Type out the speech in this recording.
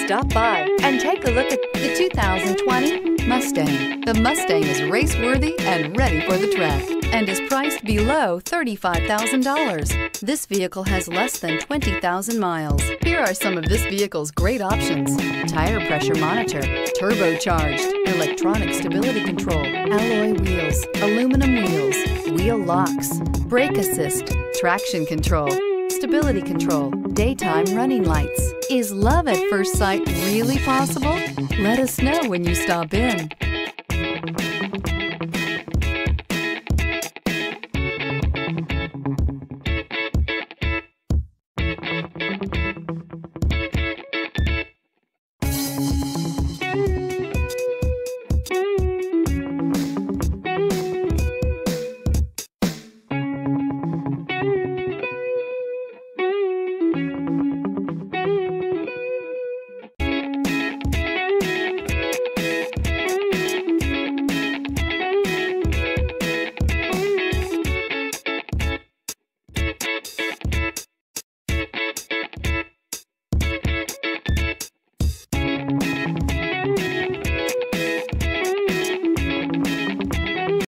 Stop by and take a look at the 2020 Mustang. The Mustang is race-worthy and ready for the track and is priced below $35,000. This vehicle has less than 20,000 miles. Here are some of this vehicle's great options: tire pressure monitor, turbocharged, electronic stability control, alloy wheels, aluminum wheels, wheel locks, brake assist, traction control, stability control, daytime running lights. Is love at first sight really possible? Let us know when you stop in.